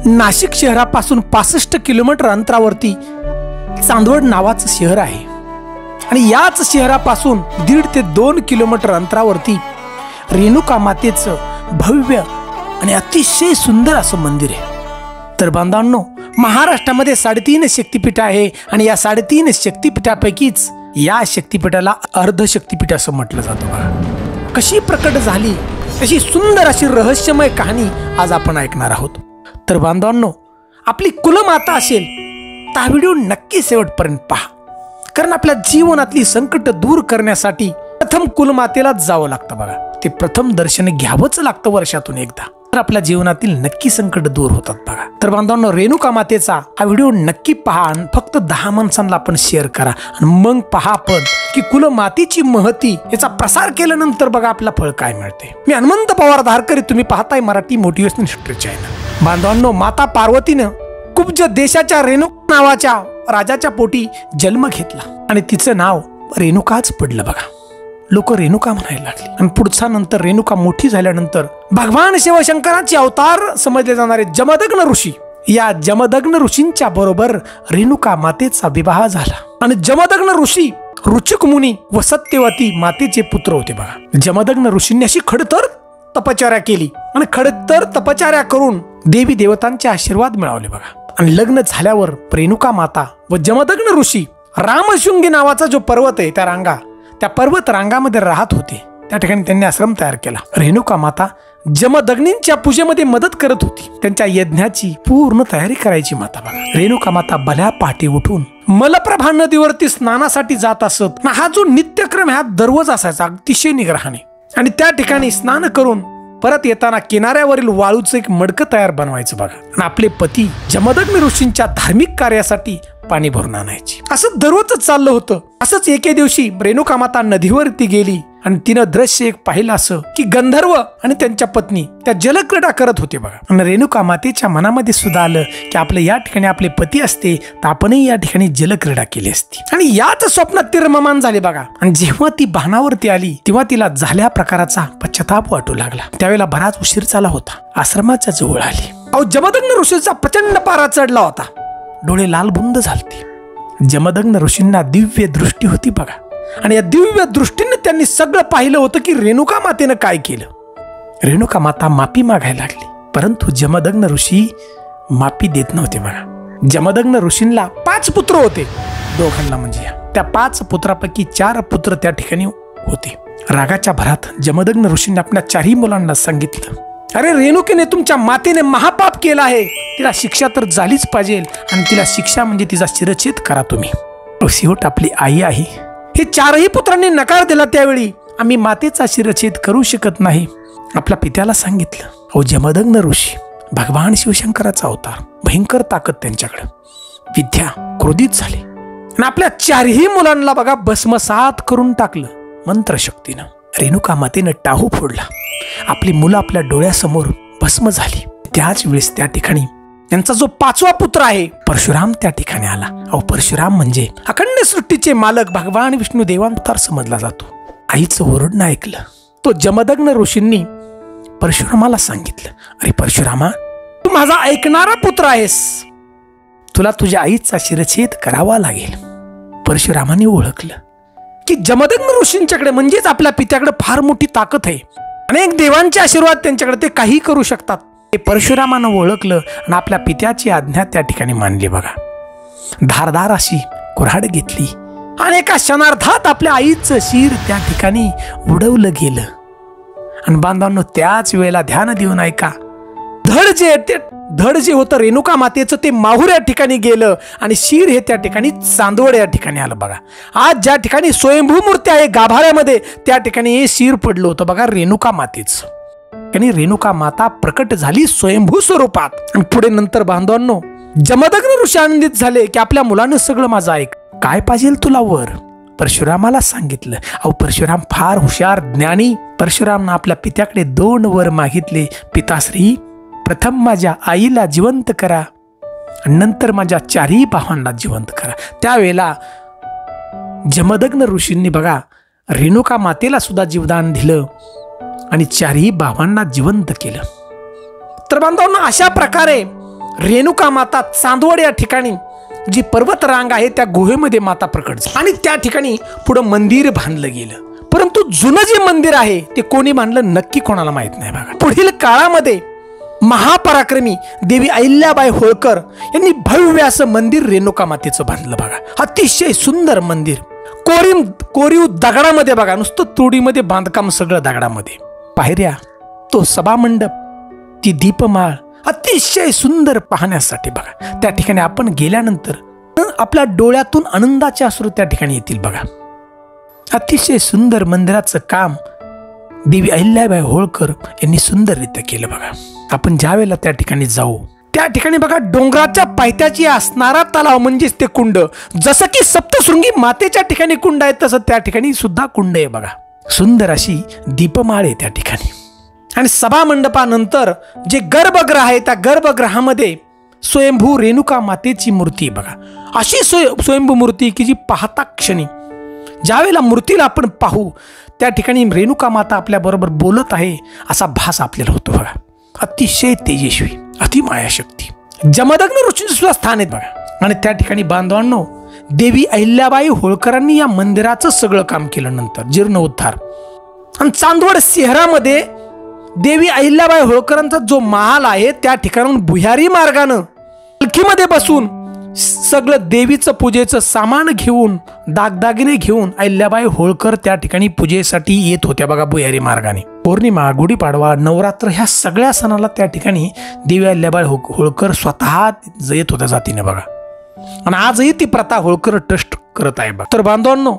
नाशिक शहरापासून 65 किलोमीटर अंतरावरती चांदवड नावाचं शहर आहे आणि याच शहरापासून 1.5 ते 2 किलोमीटर अंतरावरती रेणुका मातेचं भव्य आणि अतिशय सुंदर असं मंदिर आहे। तर बांधवांनो, महाराष्ट्रामध्ये 3.5 शक्तिपीठ आहे आणि या 3.5 शक्तिपीठापैकीच या शक्तिपीठाला अर्ध शक्तिपीठ असं म्हटलं जातं। बघा कशी प्रकट झाली, अशी सुंदर अशी रहस्यमय कहाणी आज आपण ऐकणार आहोत। तर बांधवांनो, आपली कुलमाता असेल तर हा व्हिडिओ नक्की शेवटपर्यंत पहा, कारण आपल्या जीवनातली संकट दूर करण्यासाठी प्रथम कुलमातेलाच जावं लागतं। बघा ते प्रथम दर्शन घ्यावंच लागतं वर्षातून एकदा, तर आपल्या जीवनातील नक्की संकट दूर होतात। बघा तर बांधवांनो, रेणुका मातेचा हा व्हिडिओ नक्की पहा आणि फक्त 10 माणसांना आपण शेअर करा आणि मग पहा आपण की कुलमातेची महती याचा प्रसार केल्यानंतर बघा आपला फळ काय मिळते। मी हनुमंत पवार धारकरी, तुम्ही पाहताय मराठी मोटिवेशनल हिस्ट्री चॅनल। बांधवांनो, माता पार्वतीनं कुब्ज देशाच्या रेणुका नावाच्या राजाच्या पोटी जन्म घेतला आणि तिचं नाव रेणुकाच पडलं। बघा लोक रेणुका म्हणायला लागले आणि पुढचा नंतर रेणुका मोठी झाल्यानंतर भगवान शिवशंकराचे अवतार समजले जाणारे जमदग्न ऋषी, या जमदग्न ऋषींच्या बरोबर रेणुका मातेचा विवाह झाला आणि जमदग्न ऋषी रुचिक मुनी व सत्यवती मातेचे पुत्र होते। बघा जमदग्न ऋषींनी अशी खडतर तपश्चर्या केली आणि खडतर तपश्चर्या करून देवी देवतांचे आशीर्वाद मिळवले। बघा आणि लग्न झाल्यावर रेणुका माता व जमदग्न ऋषी रामशृंगी नावाचा जो पर्वत आहे त्या पर्वत रांगामध्ये राहत होते। त्या ठिकाणी त्यांनी आश्रम तयार केला। रेणुका माता जमदग्नींच्या पूजेमध्ये मदत करत होती, त्यांच्या यज्ञाची पूर्ण तयारी करायची माता। बघा रेणुका माता भल्या पहाटे उठून मलप्रभा नदीवरती स्नानासाठी जात असत। हा जो नित्यक्रम हा दररोज असायचा अतिशय निग्रहाने, आणि त्या ठिकाणी स्नान करून परत येताना किनाऱ्यावरील वाळूचं एक मडकं तयार बनवायचं। बघा आणि आपले पती जमदग्नी ऋषींच्या धार्मिक कार्यासाठी पाणी भरून आणायची। असं दररोजच चाललं होतं। असंच एके दिवशी रेणुका माता नदीवरती गेली आणि तिनं दृश्य एक पाहिलं, असं की गंधर्व आणि त्यांच्या पत्नी त्या जलक्रीडा करत होते। बघा आणि रेणुका मातेच्या मनामध्ये सुद्धा आलं की आपले या ठिकाणी आपले पती असते तर आपणही या ठिकाणी जलक्रीडा केली असती, आणि याच स्वप्नात ती रममान झाली। बघा आणि जेव्हा ती भानावरती आली तेव्हा तिला झाल्या प्रकाराचा पश्चाताप वाटू लागला। त्यावेळेला बराच उशीर झाला होता, आश्रमाच्या जवळ आली। अहो जमदग्न ऋषीचा प्रचंड पारा चढला होता, डोळे लालबुंद झालते। जमदग्न ऋषींना दिव्य दृष्टी होती। बघा आणि या दिव्य दृष्टीने त्यांनी सगळं पाहिलं होतं की रेणुका मातेनं काय केलं। रेणुका माता माफी मागायला लागली, परंतु जमदग्न ऋषी माफी देत नव्हते। बघा जमदग्न ऋषींना 5 पुत्र होते, दोघांना म्हणजे त्या 5 पुत्रापैकी 4 पुत्र त्या ठिकाणी होते। रागाच्या भरात जमदग्न ऋषींनी आपल्या 4ही मुलांना सांगितलं, अरे रेणुकेने तुमच्या मातेने महापाप केला आहे, तिला शिक्षा तर झालीच पाहिजे आणि तिला शिक्षा म्हणजे तिचा शिरच्छेद करा तुम्ही। शेवट आपली आई आहे। हे 4ही पुत्रांनी नकार दिला। त्यावेळी आम्ही मातेचा शिरच्छेद करू शकत नाही, आपल्या पित्याला सांगितलं। अहो जमदग्न ऋषी भगवान शिवशंकराचा अवतार, भयंकर ताकद त्यांच्याकडे, विद्या क्रोधित झाले आणि आपल्या 4ही मुलांना बघा भस्मसात करून टाकलं मंत्रशक्तीनं। रेणुका मातेनं टाहू फोडला, आपली मुलं आपल्या डोळ्यासमोर भस्म झाली। त्याच वेळेस त्या ठिकाणी त्यांचा जो 5वा पुत्र आहे परशुराम त्या ठिकाणी आला। अहो परशुराम म्हणजे अखंड सृष्टीचे मालक भगवान विष्णू देवांतर समजला जातो। आईचं ओरडणं ऐकलं तो जमदग्न ऋषींनी परशुरामाला सांगितलं, अरे परशुरामा, तू माझा ऐकणारा पुत्र आहेस, तुला तुझ्या आईचा शिरच्छेद करावा लागेल। परशुरामाने ओळखलं की जमदग्न ऋषींच्याकडे म्हणजेच आपल्या पित्याकडे फार मोठी ताकद आहे, अनेक देवांचे आशीर्वाद त्यांच्याकडे, ते काही करू शकतात। ते परशुरामानं ओळखलं आणि आपल्या पित्याची आज्ञा त्या ठिकाणी मानली। बघा धारदार अशी कुऱ्हाड घेतली आणि एका क्षणार्धात आपल्या आईचं शिर त्या ठिकाणी उडवलं गेलं। आणि बांधवांनो, त्याच वेळेला ध्यान देऊन ऐका, धड जे होतं रेणुका मातेचं ते माहूर या ठिकाणी गेलं आणि शिर हे त्या ठिकाणी चांदवड या ठिकाणी आलं। बघा आज ज्या ठिकाणी स्वयंभू मूर्ती आहे गाभाऱ्यामध्ये, त्या ठिकाणी हे शिर पडलं होतं बघा रेणुका मातेचं। आणि रेणुका माता प्रकट झाली स्वयंभू स्वरूपात। आणि पुढे नंतर बांधवांनो, जमदग्न ऋषी आनंदित झाले की आपल्या मुलानं सगळं माझं ऐक, काय पाहिजे तुला वर? परशुरामाला सांगितलं। अहो परशुराम फार हुशार ज्ञानी, परशुरामनं आपल्या पित्याकडे 2 वर मागितले, पिताश्री प्रथम माझ्या आईला जिवंत करा आणि नंतर माझ्या 4ही भावांना जिवंत करा। त्यावेळेला जमदग्न ऋषींनी बघा रेणुका मातेला सुद्धा जीवदान दिलं आणि 4ही भावांना जिवंत केलं। तर बांधवांनो, अशा प्रकारे रेणुका माता चांदवड या ठिकाणी जी पर्वत रांग आहे त्या गुहेमध्ये माता प्रकट झाली आणि त्या ठिकाणी पुढे मंदिर बांधलं गेलं. परंतु जुनं जे मंदिर आहे ते कोणी बांधलं नक्की कोणाला माहित नाही बघा. पुढील काळामध्ये महापराक्रमी देवी अहिल्याबाई होळकर यांनी भव्य असं मंदिर रेणुका मातेचं बांधलं बघा. अतिशय सुंदर मंदिर, कोरीव दगडामध्ये बघा, नुसतं तोडीमध्ये बांधकाम, सगळं दगडामध्ये. पायऱ्या, तो सभामंडप, ती दीपमाळ अतिशय सुंदर पाहण्यासाठी बघा. त्या ठिकाणी आपण गेल्यानंतर आपल्या डोळ्यातून आनंदाचे अश्रू त्या ठिकाणी येतील बघा. अतिशय सुंदर मंदिराचं काम देवी अहिल्याबाई होळकर यांनी सुंदररित्या केलं बघा. आपण ज्या वेळेला त्या ठिकाणी जाऊ त्या ठिकाणी बघा डोंगराच्या पायथ्याची असणारा तलाव म्हणजेच ते कुंड, जसं की सप्तशृंगी मातेच्या ठिकाणी कुंड आहे तसं त्या ठिकाणी सुद्धा कुंड आहे बघा. सुंदर अशी दीपमाळ आहे त्या ठिकाणी. आणि सभा मंडपानंतर जे गर्भगृह आहे त्या गर्भगृहामध्ये स्वयंभू रेणुका मातेची मूर्ती बघा. अशी स्वयंभू मूर्ती की जी पाहता क्षणी ज्यावेळेला मूर्तीला आपण पाहू त्या ठिकाणी रेणुका माता आपल्या बरोबर बोलत आहे असा भास आपल्याला होतो बघा. अतिशय तेजस्वी, अतिमायाशक्ती. जमदग्नी ऋषींचं सुद्धा स्थान आहेत बघा. आणि त्या ठिकाणी बांधवांनो देवी अहिल्याबाई होळकरांनी या मंदिराचं सगळं काम केलं. नंतर जीर्णोद्धार आणि चांदवड शहरामध्ये देवी अहिल्याबाई होळकरांचा जो महाल आहे त्या ठिकाणून भुयारी मार्गानं पालखीमध्ये बसून सगळं देवीचं पूजेचं सामान घेऊन, दागदागिने घेऊन अहिल्याबाई होळकर त्या ठिकाणी पूजेसाठी येत होत्या बघा भुयारी मार्गाने. पौर्णिमा, गुढीपाडवा, नवरात्र ह्या सगळ्या सणाला त्या ठिकाणी देवी अहिल्याबाई होळकर स्वतः येत होत्या जातीने बघा. आणि आजही ती प्रथा होळकर ट्रस्ट करत आहे बघा. तर बांधवांनो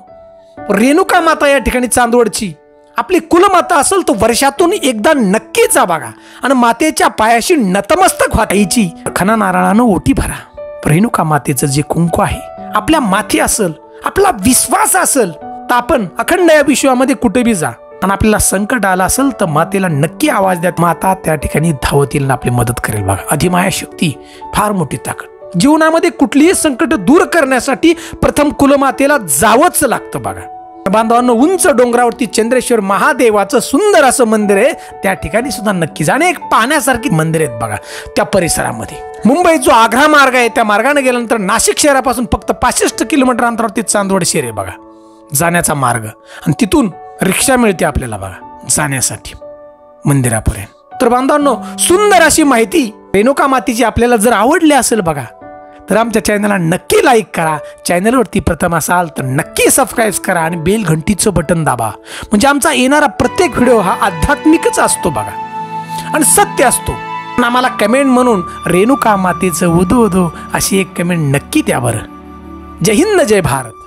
रेणुका माता या ठिकाणी चांदवडची आपली कुलमाता असेल तर वर्षातून एकदा नक्कीच जा बघा आणि मातेच्या पायाशी नतमस्तक व्हायची. खना नारळानं ओटी भरा. रेणुका मातेचं जे कुंकू आहे आपल्या माथी असेल, आपला विश्वास असेल तर आपण अखंड या विश्वामध्ये कुठे बी जा आणि आपल्याला संकट आलं असेल तर मातेला नक्की आवाज द्या. माता त्या ठिकाणी धावत येईल, आपली मदत करेल बघा. अधिमाया शक्ती, फार मोठी ताकद. जीवनामध्ये कुठलीही संकट दूर करण्यासाठी प्रथम कुलमातेला जावंच लागतं बघा. बांधवांनो उंच डोंगरावरती चंद्रेश्वर महादेवाचं सुंदर असं मंदिर आहे. त्या ठिकाणी सुद्धा नक्की जाणे. एक पाहण्यासारखी मंदिर आहेत बघा त्या परिसरामध्ये. मुंबई जो आग्रा मार्ग आहे त्या मार्गाने गेल्यानंतर नाशिक शहरापासून फक्त 65 किलोमीटर अंतरावरती चांदवड शहर आहे बघा जाण्याचा मार्ग. आणि तिथून रिक्षा मिळते आपल्याला बघा जाण्यासाठी मंदिरापर्यंत. तर बांधवांनो सुंदर अशी माहिती रेणुका मातेची आपल्याला जर आवडली असेल बघा तर आमच्या चॅनलला नक्की लाईक करा. चॅनलवरती प्रथम असाल तर नक्की सबस्क्राईब करा आणि बेल घंटीचं बटन दाबा. म्हणजे आमचा येणारा प्रत्येक व्हिडिओ हा आध्यात्मिकच असतो बघा आणि सत्य असतो. आम्हाला कमेंट म्हणून रेणुका मातेचं उदो उदो अशी एक कमेंट नक्की द्या बरं. जय हिंद, जय भारत.